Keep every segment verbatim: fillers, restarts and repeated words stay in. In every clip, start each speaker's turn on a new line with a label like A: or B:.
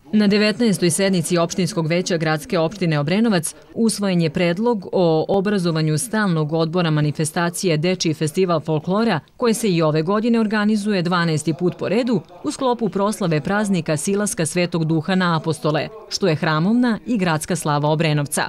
A: Na devetnaestoj sednici opštinskog veća gradske opštine Obrenovac usvojen je predlog o obrazovanju stalnog odbora manifestacije Dečiji festival folklora, koje se i ove godine organizuje dvanaesti put po redu u sklopu proslave praznika Silaska Svetog Duha na Apostole, što je hramovna i gradska slava Obrenovca.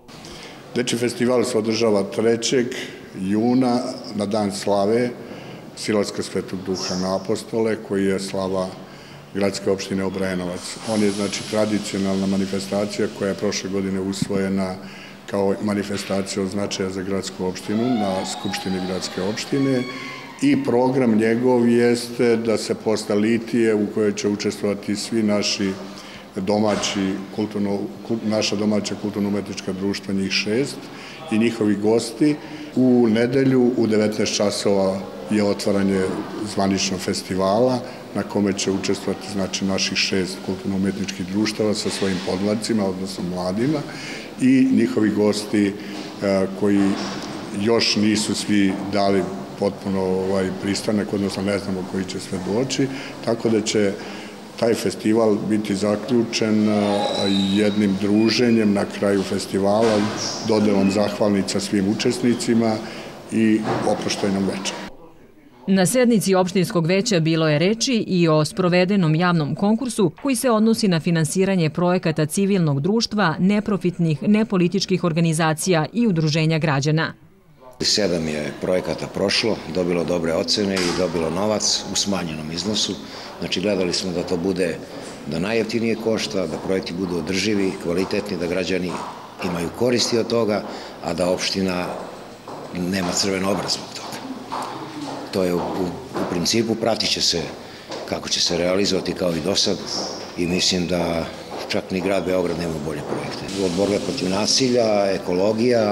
B: Dečiji festival se održava trećeg juna na dan slave Silaska Svetog Duha na Apostole, koji je slava gradske opštine Obrenovac. On je znači tradicionalna manifestacija koja je prošle godine usvojena kao manifestacija od značaja za gradsku opštinu na Skupštini gradske opštine i program njegov jeste da se posle litije u kojoj će učestvovati svi naši domaći, kulturno, naša domaća kulturno-umetnička društva, njih šest, i njihovi gosti. U nedelju u devetnaest časova je otvaranje zvaničnog festivala na kome će učestvovati znači naših šest kulturno-umetničkih društava sa svojim podmlacima, odnosno mladima, i njihovi gosti koji još nisu svi dali potpuno ovaj pristanak, odnosno ne znamo koji će sve doći, tako da će taj festival biti zaključen jednim druženjem na kraju festivala, dodelom zahvalnica svim učesnicima i oproštajnom večerom.
A: Na sednici opštinskog veća bilo je reči i o sprovedenom javnom konkursu koji se odnosi na finansiranje projekata civilnog društva, neprofitnih, nepolitičkih organizacija i udruženja građana.
C: Sedam je projekata prošlo, dobilo dobre ocene i dobilo novac u smanjenom iznosu. Znači gledali smo da to bude, da najjeftinije košta, da projekti budu održivi, kvalitetni, da građani imaju koristi od toga, a da opština nema crven obraz zbog toga. To je u, u principu, pratit će se kako će se realizovati kao i do sad i mislim da čak ni grad Beograd nema bolje projekte. Od borbe protiv nasilja, ekologija,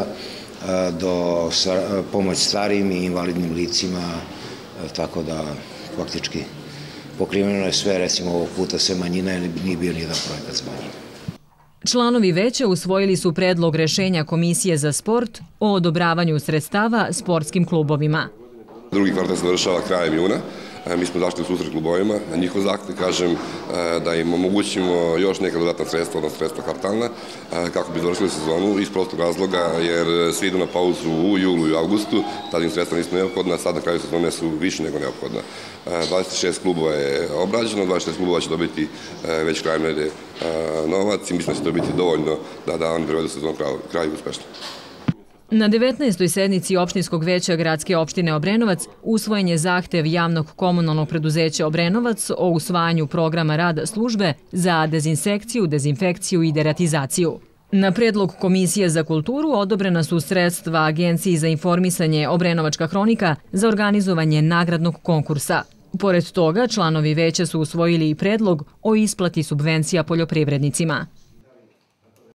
C: do pomoć starijim i invalidnim licima, tako da faktički pokriveno je sve, recimo ovog puta sve manjina, jer nije bio nijedan projekat s manjina.
A: Članovi veća usvojili su predlog rešenja Komisije za sport o odobravanju sredstava sportskim klubovima.
D: Drugi kvartal se završava krajem juna. Mi smo zašli u susret klubovima, na njihov zahtev, kažem, da im omogućimo još neka dodatna sredstva, odnosno sredstva kvartalna, kako bi završili sezonu iz prostog razloga, jer svi idu na pauzu u julu i avgustu, tada im sredstva nisu neophodna, sad na kraju sezone su više nego neophodna. dvadeset šest klubova je obrađeno, dvadeset šest klubova će dobiti već krajem nedelje novac i mislim da će to biti dovoljno da, da oni privedu sezonu kraju uspešno.
A: Na devetnaestoj sednici opštinskog veća gradske opštine Obrenovac usvojen je zahtev javnog komunalnog preduzeća Obrenovac o usvajanju programa rada službe za dezinsekciju, dezinfekciju i deratizaciju. Na predlog Komisije za kulturu odobrena su sredstva Agenciji za informisanje Obrenovačka hronika za organizovanje nagradnog konkursa. Pored toga, članovi veća su usvojili i predlog o isplati subvencija poljoprivrednicima.